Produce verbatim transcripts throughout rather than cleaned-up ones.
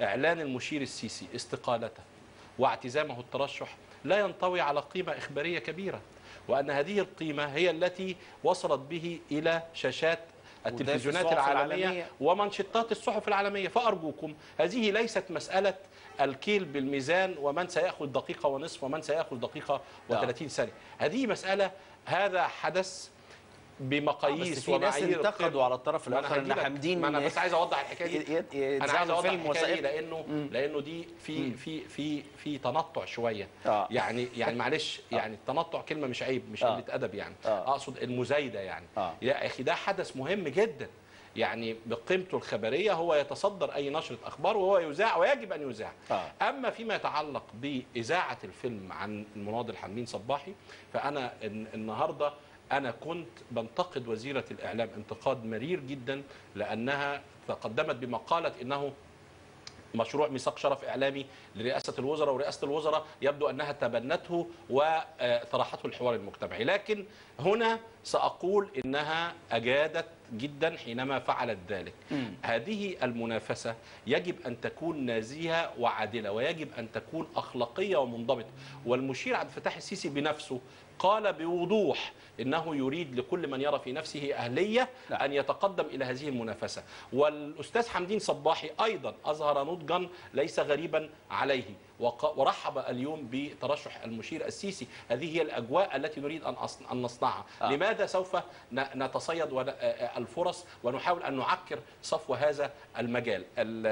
إعلان المشير السيسي استقالته واعتزامه الترشح لا ينطوي على قيمة إخبارية كبيرة، وأن هذه القيمة هي التي وصلت به إلى شاشات التلفزيونات العالمية, العالمية ومنشطات الصحف العالمية. فأرجوكم، هذه ليست مسألة الكيل بالميزان ومن سيأخذ دقيقة ونصف ومن سيأخذ دقيقة وثلاثين ثانية. هذه مسألة، هذا حدث بمقاييس بس في ناس انتقدوا على الطرف الاخر ان حمدين. ما انا بس عايز اوضح الحكايه دي. انا عايز اوضح الحكايه دي لانه مم. لانه دي في مم. في في في تنطع شويه. آه. يعني يعني معلش، يعني التنطع كلمه مش عيب، مش قله آه. ادب يعني. آه. اقصد المزايده يعني. آه. يا اخي ده حدث مهم جدا، يعني بقيمته الخبريه هو يتصدر اي نشره اخبار وهو يذاع ويجب ان يذاع. آه. اما فيما يتعلق باذاعه الفيلم عن المناضل حمدين صباحي، فانا النهارده أنا كنت بنتقد وزيرة الإعلام انتقاد مرير جدا، لأنها تقدمت بمقالة إنه مشروع ميثاق شرف إعلامي لرئاسة الوزراء، ورئاسة الوزراء يبدو أنها تبنته وطرحته الحوار المجتمعي. لكن هنا سأقول إنها أجادت جدا حينما فعلت ذلك. م. هذه المنافسة يجب أن تكون نزيهة وعادلة، ويجب أن تكون أخلاقية ومنضبطة. والمشير عبد الفتاح السيسي بنفسه قال بوضوح إنه يريد لكل من يرى في نفسه أهلية أن يتقدم إلى هذه المنافسة. والأستاذ حمدين صباحي أيضا أظهر نضجا ليس غريبا عليه، ورحب اليوم بترشح المشير السيسي. هذه هي الأجواء التي نريد أن نصنعها. آه. لماذا سوف نتصيد الفرص ونحاول أن نعكر صفو هذا المجال؟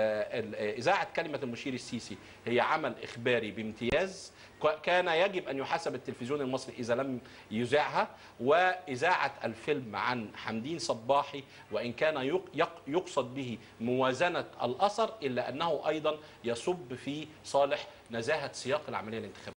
إذاعة كلمة المشير السيسي هي عمل إخباري بامتياز، كان يجب أن يحاسب التلفزيون المصري إذا لم يذاعها. وإذاعة الفيلم عن حمدين صباحي وإن كان يقصد به موازنة الأثر، إلا أنه أيضا يصب في صالح نزاهة سياق العملية الانتخابية.